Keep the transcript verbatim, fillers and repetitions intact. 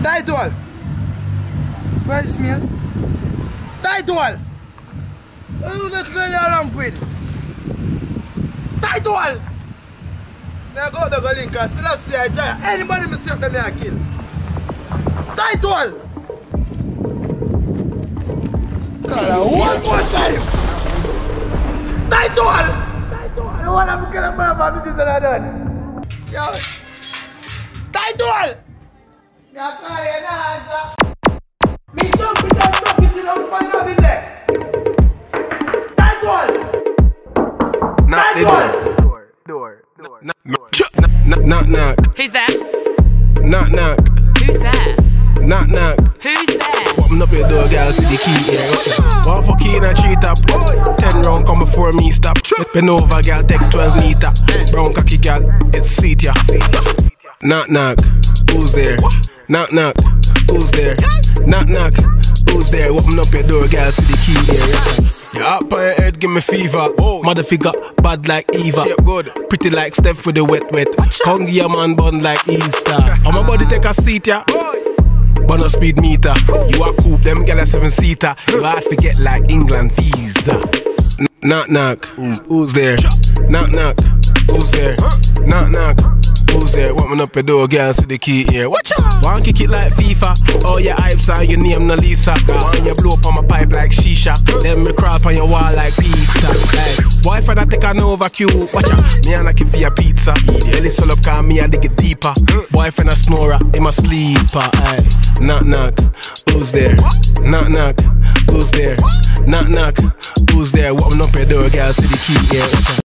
Title. Price meal. Title. Who the hell you ramp with? Title. Me I go to the link and still see I try. Anybody me see up them I kill. Title. God, one more time. Title. Title. You wanna be killing my family this and I done. Yo. Title. Me I call you no answer. Me jump it and jump it in the front of it there. Title. Knock the door. Door. Door. Knock. Knock. Knock. Knock. Who's there? Knock. Knock. Who's there? Knock. Knock. Who's there? Open up your door, girl, see the key here. One for key in a tree top. Ten round come before me stop. Bend over, girl, take twelve meter. Brown cocky, girl, it's sweet, yeah. Knock. Knock. Who's there? Knock. Knock. Who's there? Knock. Knock. Who's there? Open up your door, girl, see the key here. Yeah, up on your head, give me fever. Whoa. Mother figure, bad like Eva. Shape good. Pretty like Steph with the wet wet. Hungry a man bun like Easter. On my body take a seat, yeah. Burn a speed meter. You are cool, them gyal a seven seater. You hard to get like England visa. Knock knock, who's there? Knock knock, who's there? Knock knock, who's there? Open up your door, girl, see the key here. Watch out! One kick it like FIFA. All your hypes and your name no Lisa. One you blow up on my pipe like shisha. Then me crawl on your wall like Peter. Like, boyfriend I take an Nova Q. Watch out, me and I give you a pizza. Belly swell up, cause me I dig it deeper. Boyfriend a snorer, in my sleeper. Aye. Knock knock, who's there? Knock knock, who's there? Knock knock, who's there? Open up your door, girl, see the key here.